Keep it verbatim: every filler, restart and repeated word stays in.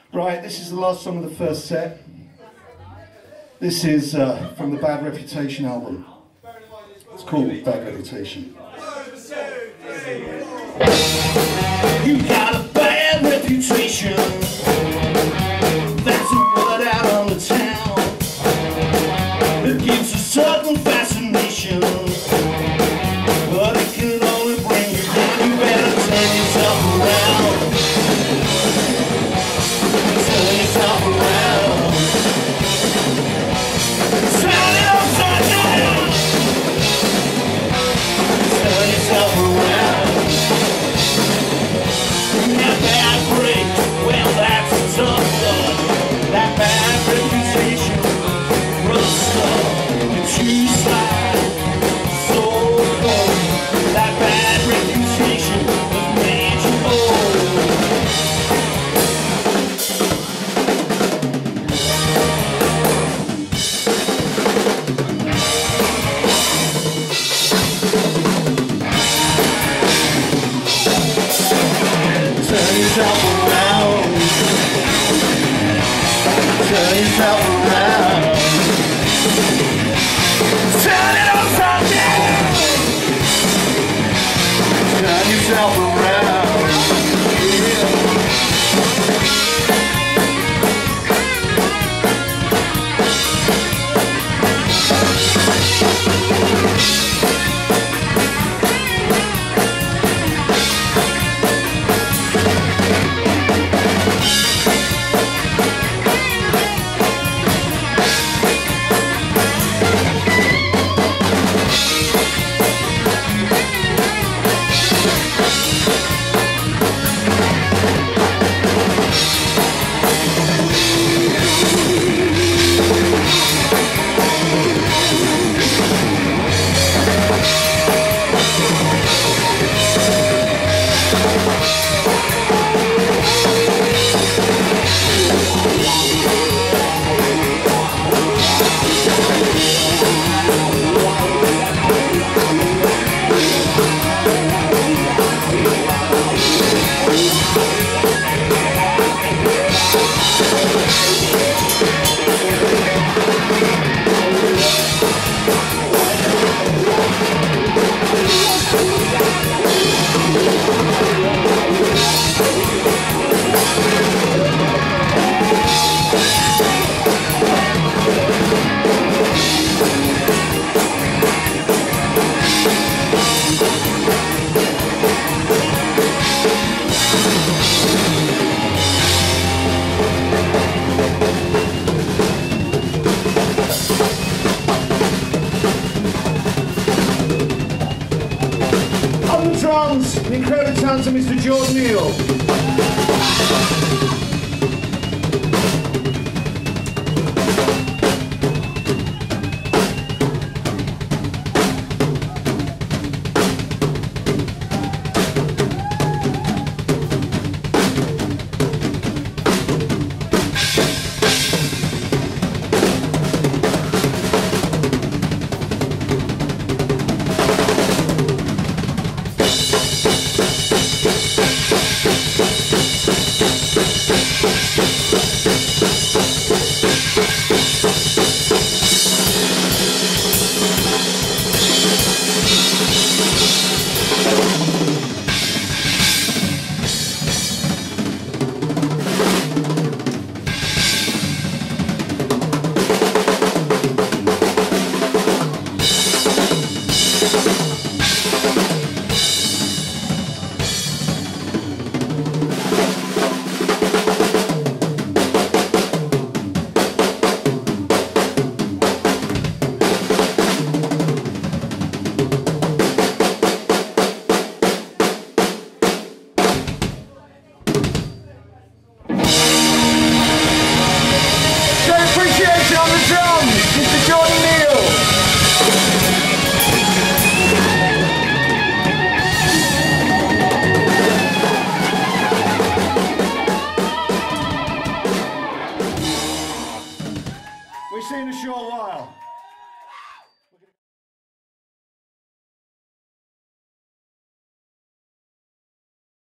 Right, this is the last song of the first set. This is uh, from the Bad Reputation album. It's called Bad Reputation. You got a bad reputation. That's the word out on the town. It gives a certain fascination, but it can only bring you down. You better turn yourself around. Turn yourself around. Turn it upside down. Turn yourself around. That bad break, well that's a tough one. That bad reputation, rust up, and you slide so cold. That bad reputation has made you old. Turn yourself around. Turn yourself around. Turn it upside down. Turn yourself around. Yeah. On the drums, the incredible talent of Mister George Neal.